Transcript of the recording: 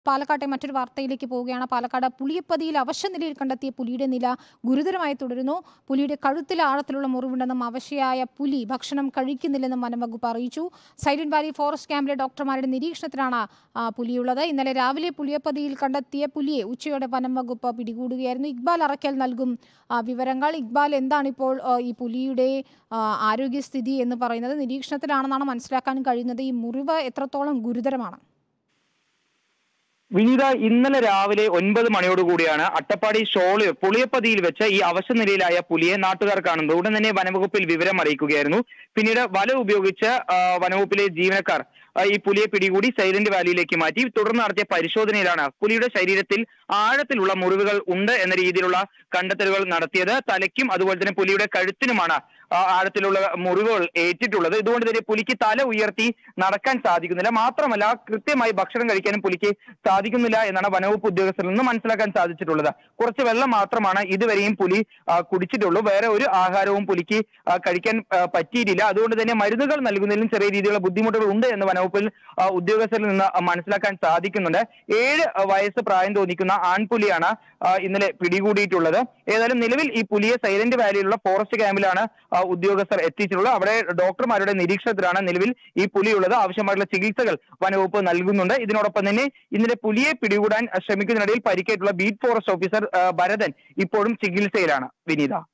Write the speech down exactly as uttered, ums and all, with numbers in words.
പാലക്കാട്ടെ മറ്റൊരു വാർത്തയിലേക്ക് പോവുകയാണ്. പാലക്കാട് പുളിയപ്പതിയിൽ അവശനിലയിൽ കണ്ടെത്തിയ പുലിയുടെ നില ഗുരുതരമായി തുടരുന്നു. പുലിയുടെ കഴുത്തിൽ ആഴത്തിലുള്ള മുറിവുണ്ടെന്നും അവശയായ പുലി ഭക്ഷണം കഴിക്കുന്നില്ലെന്നും വനംവകുപ്പ് അറിയിച്ചു. സൈലന്റ് വാലി ഫോറസ്റ്റ് ക്യാമ്പിലെ ഡോക്ടർമാരുടെ നിരീക്ഷണത്തിലാണ് പുലിയുള്ളത്. ഇന്നലെ രാവിലെ പുളിയപ്പതിയിൽ കണ്ടെത്തിയ പുലിയെ ഉച്ചയോടെ വനംവകുപ്പ് പിടികൂടുകയായിരുന്നു. ഇക്ബാൽ അറക്കൽ നൽകും വിവരങ്ങൾ. ഇക്ബാൽ, എന്താണിപ്പോൾ ഈ പുലിയുടെ ആരോഗ്യസ്ഥിതി എന്ന് പറയുന്നത്? നിരീക്ഷണത്തിലാണെന്നാണ് മനസ്സിലാക്കാൻ കഴിയുന്നത്. ഈ മുറിവ് എത്രത്തോളം ഗുരുതരമാണ്? വിനീത, ഇന്നലെ രാവിലെ ഒൻപത് മണിയോടുകൂടിയാണ് അട്ടപ്പാടി ഷോള് പുളിയപ്പതിയിൽ വെച്ച് ഈ അവശനിലയിലായ പുലിയെ നാട്ടുകാർ കാണുന്നത്. ഉടൻ തന്നെ വനംവകുപ്പിൽ വിവരം അറിയിക്കുകയായിരുന്നു. പിന്നീട് വല ഉപയോഗിച്ച് വനംവകുപ്പിലെ ജീവനക്കാർ ഈ പുലിയെ പിടികൂടി സൈലന്റ് വാലിയിലേക്ക് മാറ്റി. തുടർന്ന് നടത്തിയ പരിശോധനയിലാണ് പുലിയുടെ ശരീരത്തിൽ ആഴത്തിലുള്ള മുറിവുകൾ ഉണ്ട് എന്ന രീതിയിലുള്ള കണ്ടെത്തലുകൾ നടത്തിയത്. തലയ്ക്കും അതുപോലെ തന്നെ പുലിയുടെ കഴുത്തിനുമാണ് ആഴത്തിലുള്ള മുറിവുകൾ ഏറ്റിട്ടുള്ളത്. ഇതുകൊണ്ട് തന്നെ പുലിക്ക് തല ഉയർത്തി നടക്കാൻ സാധിക്കുന്നില്ല. മാത്രമല്ല, കൃത്യമായി ഭക്ഷണം കഴിക്കാനും പുലിക്ക് സാധിക്കുന്നില്ല എന്നാണ് വനവകുപ്പ് ഉദ്യോഗസ്ഥരിൽ നിന്ന് മനസ്സിലാക്കാൻ സാധിച്ചിട്ടുള്ളത്. കുറച്ച് വെള്ളം മാത്രമാണ് ഇതുവരെയും പുലി കുടിച്ചിട്ടുള്ളൂ. വേറെ ഒരു ആഹാരവും പുലിക്ക് കഴിക്കാൻ പറ്റിയിട്ടില്ല. അതുകൊണ്ട് തന്നെ മരുന്നുകൾ നൽകുന്നതിലും ചെറിയ രീതിയിലുള്ള ബുദ്ധിമുട്ടുകൾ ഉണ്ട് എന്ന് വനവകുപ്പിൽ ഉദ്യോഗസ്ഥരിൽ നിന്ന് മനസ്സിലാക്കാൻ സാധിക്കുന്നുണ്ട്. ഏഴ് വയസ്സ് പ്രായം തോന്നിക്കുന്ന ആൺപുലിയാണ് ഇന്നലെ പിടികൂടിയിട്ടുള്ളത്. ഏതായാലും നിലവിൽ ഈ പുലിയെ സൈലന്റ് വാലിയിലുള്ള ഫോറസ്റ്റ് ക്യാമ്പിലാണ് ഉദ്യോഗസ്ഥർ എത്തിച്ചിട്ടുള്ളത്. അവിടെ ഡോക്ടർമാരുടെ നിരീക്ഷണത്തിലാണ് നിലവിൽ ഈ പുലിയുള്ളത്. ആവശ്യമായിട്ടുള്ള ചികിത്സകൾ വനവകുപ്പ് നൽകുന്നുണ്ട്. ഇതിനോടൊപ്പം തന്നെ ഇന്നലെ പുലിയെ പിടികൂടാൻ ശ്രമിക്കുന്നതിനിടയിൽ പരിക്കേറ്റുള്ള ബീറ്റ് ഫോറസ്റ്റ് ഓഫീസർ ഭരതൻ ഇപ്പോഴും ചികിത്സയിലാണ്. വിനീത.